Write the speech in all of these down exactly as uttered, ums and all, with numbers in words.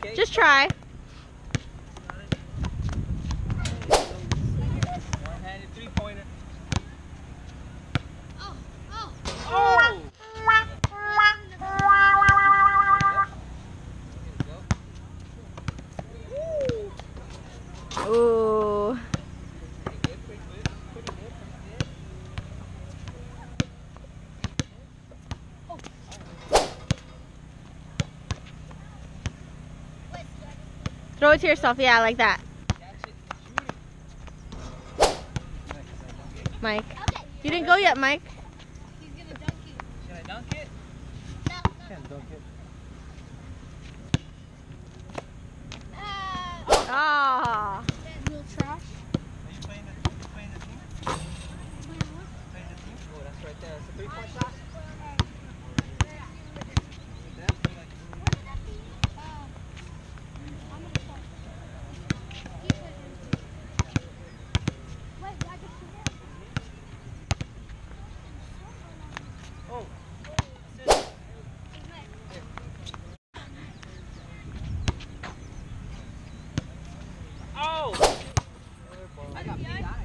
Just try. One-handed three-pointer. Oh, oh. Oh! Ooh. Throw it to yourself, yeah, like that. Mike. You didn't go yet, Mike. He's gonna dunk it. Should I dunk it? No, no. Can't dunk it. Ah. Real trash. Are you playing the, you playing the team? Playing the team? Oh, that's right there. It's a three-point shot. Oh. Oh! I got big eyes.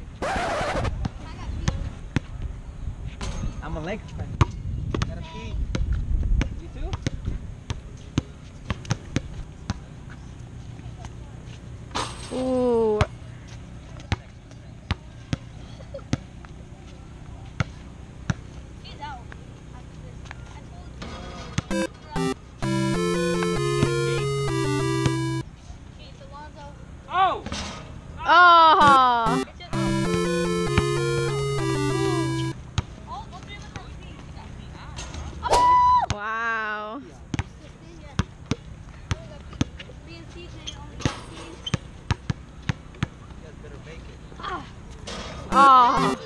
I'm a Lakers fan. Got a P. You too? Ooh. He's out. Oh! Oh. Wow. Oh.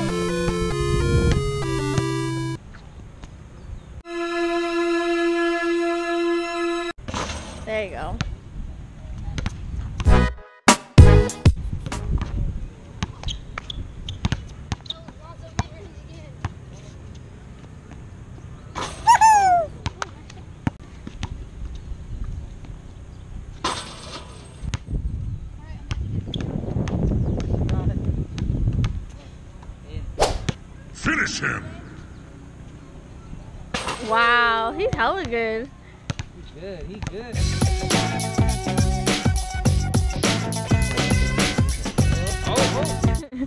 There you go. Finish him! Wow, he's hella good. He's good, he's good. Oh, oh.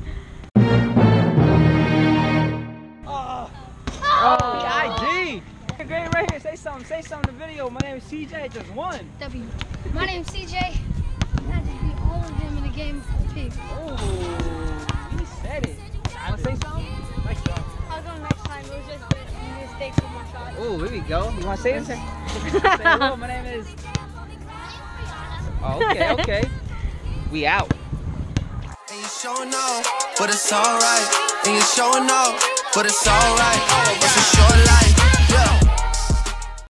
Oh. Oh. I G. Great right here. Say something. Say something in the video. My name is C J. Just won. W. My name's C J. I had to beat all of them in a game of PiG. Oh, he said it. Want to say something? Next time. I'll go next time. It was just mistakes with my shot. Oh, here we go. You want to say it? Say hello. My name is. Oh, okay, okay. We out. And you showing off, but it's alright. And you showing off, but it's alright. It's a short life.